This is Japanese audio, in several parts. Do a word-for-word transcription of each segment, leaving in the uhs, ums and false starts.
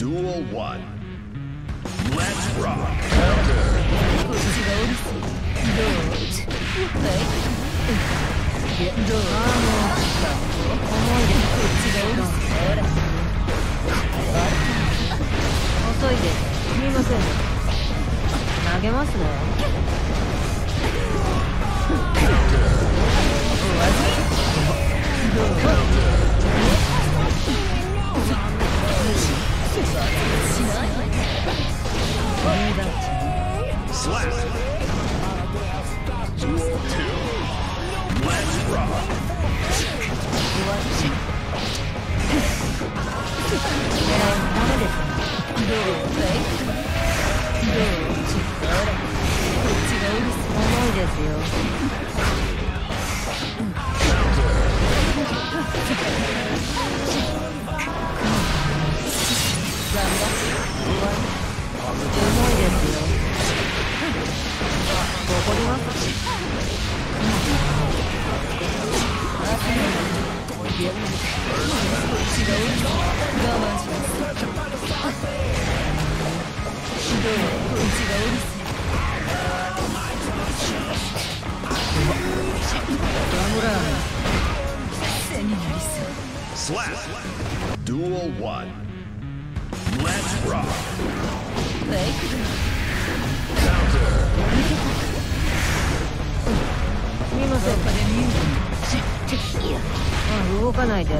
Duel one. Let's rock. こっちがおるせ。どう？はい。いや、どう？ああ、もう。重いで。こっちがおるせ。ほら。遅いです。すみません。投げますね。お味？どう？ Slap. Duel two. Let's rock. ダメです。どう？どう？ほら。こっちがうるさい。重いですよ。頑張って終わり。重いですよ。怒ります。いや、こっちがうるさい。我慢します。どう？こっちがうるさい。ガムラーメン。背になりそう。 Slap. Duel one. Let's rock. フェイク。すみません。あ、動かないで。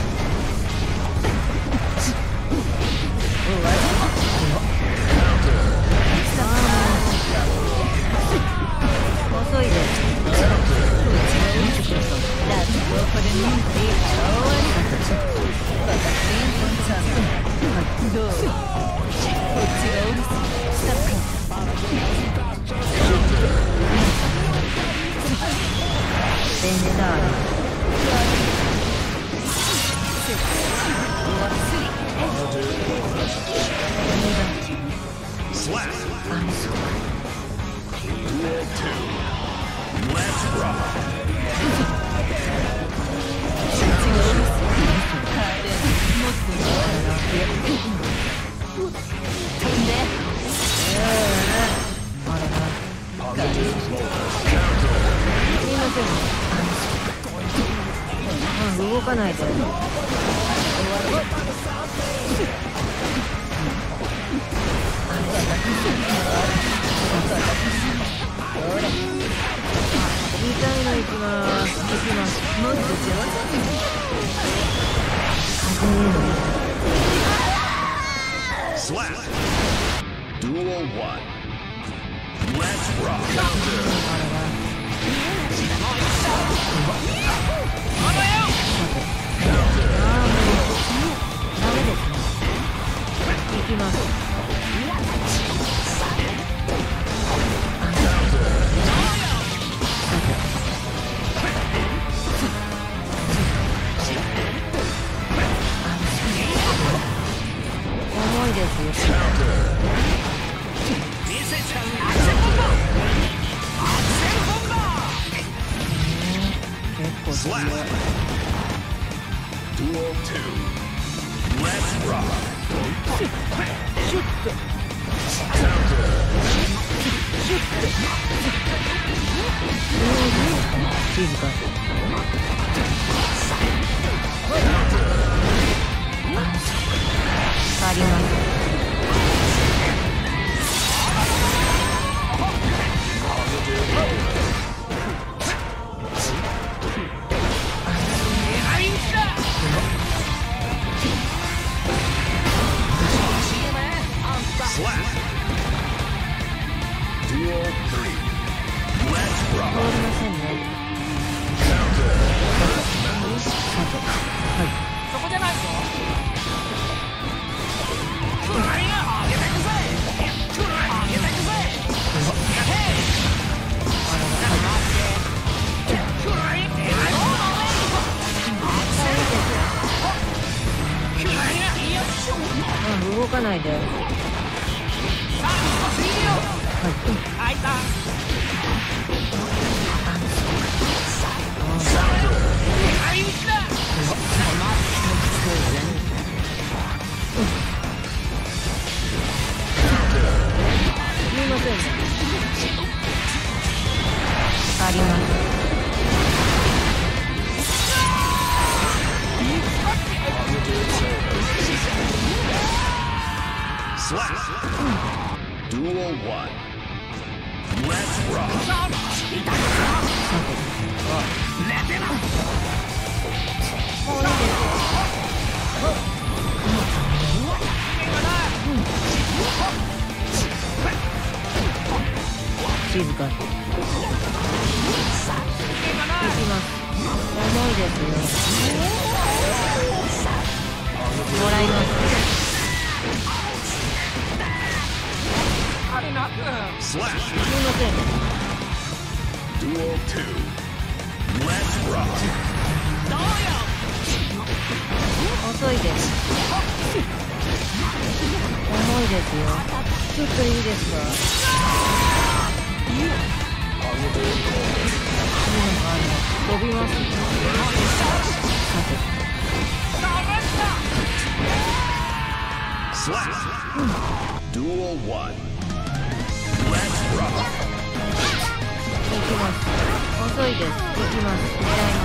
遅いです。どう？こっちがおるベンターラ。 Slap. I'm sorry. Duel two. Let's rock. 動かないで。痛いの行きます。行きます。もっと上手に。 Slap. Duel one. Let's rock. 行きます。重いですよ。結構強い。 Duel two. Let's rock. シュッと。静か。あります。 Slap. Duel three. Let's 通り rock. ませんね。はい。そこじゃないぞ。動かないで。はい。開いた。 Slap. Duel one. Let's rock. もういいですよ。静かに。行きます。重いですよ。もらいます。す Slap. みません。 Duel two. Let's rock. 遅いです。重いですよ。ちょっといいですか。飛びます。さて。 Slap. Duel one. Let's rock. 行きます。遅いです。行きます。狙います。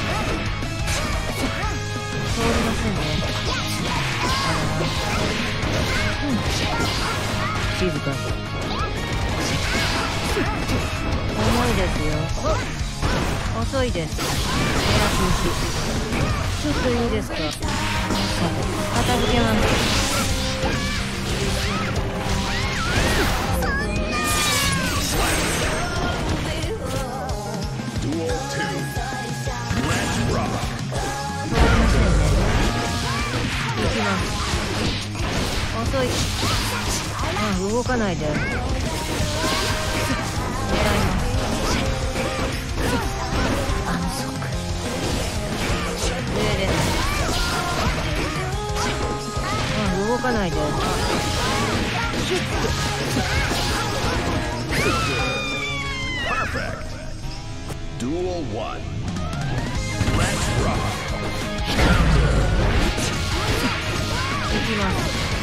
通りませんね。あらら。うん。静かに。重いですよ。遅いです。狙禁止。ちょっといいですか。さて、片付けます。 Duel two. Let's rock. 通りませんね。行きます。遅い。あ、動かないで。狙います。安息。上です。あ、動かないで。シュッと。 Perfect. Duel one. Let's rock. 行きます。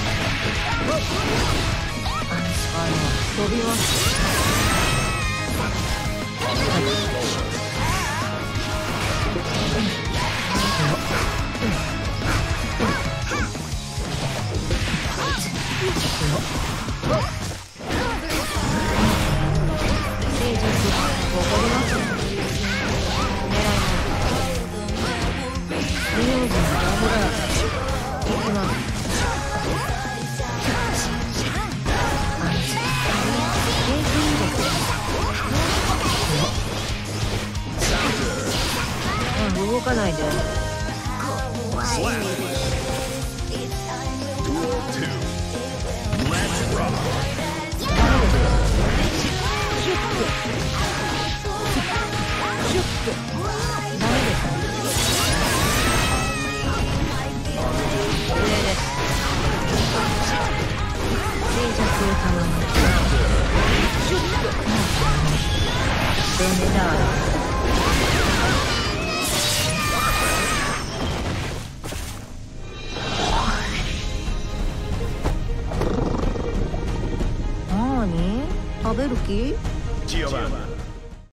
あの、飛びます。静寂、怒ります。狙います。リオーズのラブラー。行きます。 動かないで。 Slap. Duel two. Let's rock. シュッと。シュッと。ダメです。上です。静寂を頼む。シュッと。ダメだ。 食べる気？ Giovanni.